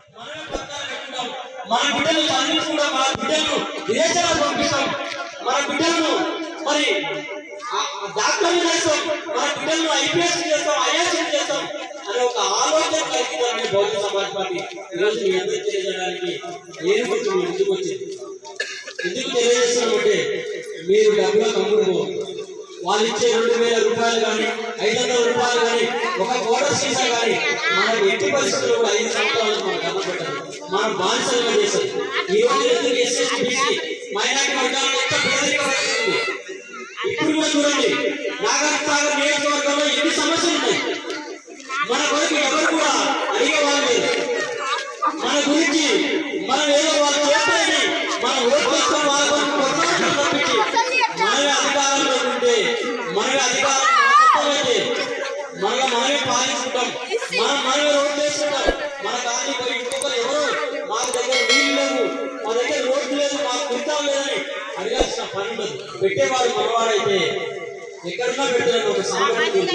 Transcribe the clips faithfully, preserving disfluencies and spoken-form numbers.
మన బిడ్డలు చదివించుకుంటాం, మన బిడ్డలు విదేశాలకు పంపిస్తాం, మన బిడ్డలను మరి డాక్టర్లు చేస్తాం, మన బిడ్డలను ఐపీఎస్ చేస్తాం, ఐఏఎస్ చేస్తాం అనే ఒక ఆలోచన కలిగిందని బహుజన సమాజ్ పార్టీ ఈరోజు మీ అందరికీ తెలియజేయడానికి నేను కొంచెం ఎందుకు వచ్చింది. ఎందుకు తెలియజేస్తున్నామంటే మీరు డబ్బుల కమ్ముడు వాళ్ళు ఇచ్చే రెండు వేల రూపాయలు కానీ ఐదు వందల రూపాయలు కానీ ఒక కోటర్ సీసా కానీ మనకు ఎట్టి పరిస్థితుల్లో కూడా ఐదు సంవత్సరాలు మనకు కనపడ్డారు, మనం బానిసలుగా చేశారు. ఈ రోజు ఎందుకు ఎస్ఎస్టీ బీసీ మైనార్టీ వర్గాలను ఎంత పేదరికమైంది. ఇప్పుడు కూడా చూడండి, నాగార్జున సాగర్ నియోజకవర్గంలో ఎన్ని సమస్యలు ఉన్నాయి. మన కొరకు ఎవరు కూడా అడిగే వాళ్ళు లేదు. మన గురించి మనం ఏదో వాళ్ళు చేస్తారని మనం ఓటు వేసుకొని వాళ్ళ కొరకు కొట్లాడుతూ తప్పించి మనమే అధికారంలో ఉంటే మనమే అధికారం అయితే మనలో మనమే పాలించుకుంటాం, మనం మనమే రోడ్లు వేసుకుంటాం. మన కానీ ఇంకొకరు ఎవరు మా దగ్గర నీళ్ళు లేవు, మా దగ్గర రోడ్లు లేదు, మాకు కుర్తాలు లేదని అడగాల్సిన పని ఉండదు. పెట్టేవాడు మనవాడైతే ఎక్కడున్నా పెట్టాలని ఒక సాంకేతిక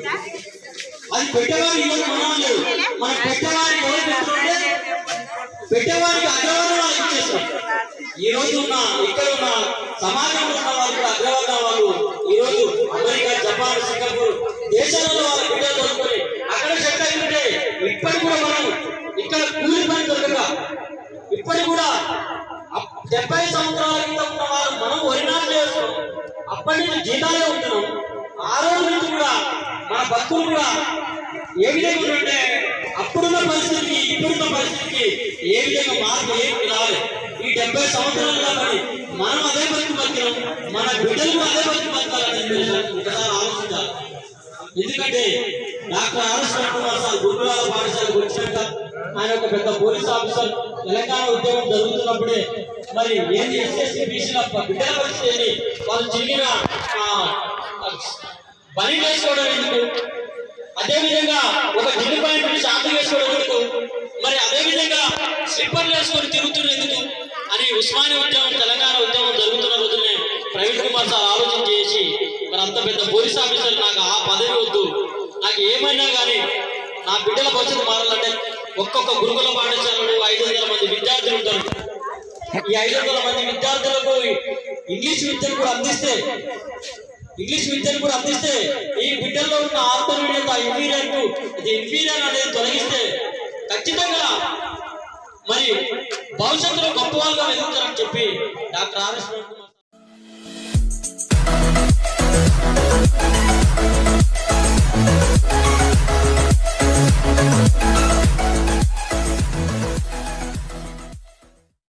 అది పెట్టేవాడు ఈరోజు మనవాడు లేదు. మనం పెట్టేవాడికి ఎవరు పెట్టుకుంటే పెట్టేవాడికి అగ్రవర్ణ వాళ్ళు ఇచ్చేస్తాం. ఈ రోజు ఉన్న ఇక్కడ ఉన్న సమాజంలో ఉన్న వాళ్ళు కూడా అగ్రవర్ణ వాళ్ళు ఈ రోజు అమెరికా, జపాన్, సింగపూర్ దేశాలలో వాళ్ళ బిడ్డలు దొరుకుని అక్కడ సెట్ అయిపోతే ఇప్పటికి కూడా మనం ఇక్కడ కూలి పని దొరకక ఇప్పటికి కూడా డెబ్బై సంవత్సరాల క్రితం ఉన్న వాళ్ళు మనం వరినాట్లు వేస్తున్నాం, అప్పటి నుంచి జీతాలే ఉంటున్నాం. ఆ రోజు నుంచి కూడా మన భక్తులు కూడా ఏ విధంగా ఉంటే అప్పుడున్న పరిస్థితికి ఇప్పుడున్న పరిస్థితికి ఏ విధంగా మార్పు ఏమి రాలేదు. ఈ డెబ్బై సంవత్సరాలుగా మరి మనం అదే బతుకు బతికినాం, మన బిడ్డలు కూడా అదే బతుకు బతకాలని ఒకసారి ఆలోచించాలి. ఎందుకంటే డాక్టర్ ఆర్ఎస్ కుమార్ సార్ గురుకులాల పాఠశాలకు వచ్చినాక ఆయన ఒక పెద్ద పోలీస్ ఆఫీసర్ తెలంగాణ ఉద్యమం జరుగుతున్నప్పుడే మరి ఏంటి ఎస్ఎస్సీ బీసీల బిడ్డల పరిస్థితి వాళ్ళు చిరిగిన బలి వేసుకోవడం ఎందుకు, అదేవిధంగా ఒక జిల్లు పాయింట్ శాంతి వేసుకోవడం ఎందుకు, మరి అదేవిధంగా స్లిప్పర్లు వేసుకొని తిరుగుతున్నారు ఎందుకు అని ఉస్మానియా ఉద్యమం తెలంగాణ ఉద్యమం జరుగుతున్న రోజునే ప్రవీణ్ కుమార్ సార్ ఆలోచన చేసి మరి అంత పెద్ద పోలీస్ ఆఫీసర్ నాకు ఆ పదవి వద్దు, నాకు ఏమైనా కానీ నా బిడ్డల భవిష్యత్తు మారాలంటే ఒక్కొక్క గురుకుల పాఠశాలలో ఐదు వందల మంది విద్యార్థులు ఉంటారు. ఈ ఐదు వందల మంది విద్యార్థులకు ఇంగ్లీష్ విద్యను కూడా అందిస్తే ఇంగ్లీష్ విద్యను కూడా అందిస్తే ఈ బిడ్డల్లో ఉన్న ఆత్మీయత ఇన్ఫీరియర్ టు ఇన్ఫీరియర్ అనేది తొలగిస్తే ఖచ్చితంగా మరి భవిష్యత్తులో గొప్ప వాళ్ళుగా ఎదుగుతారని చెప్పి డాక్టర్ ఆర్ఎస్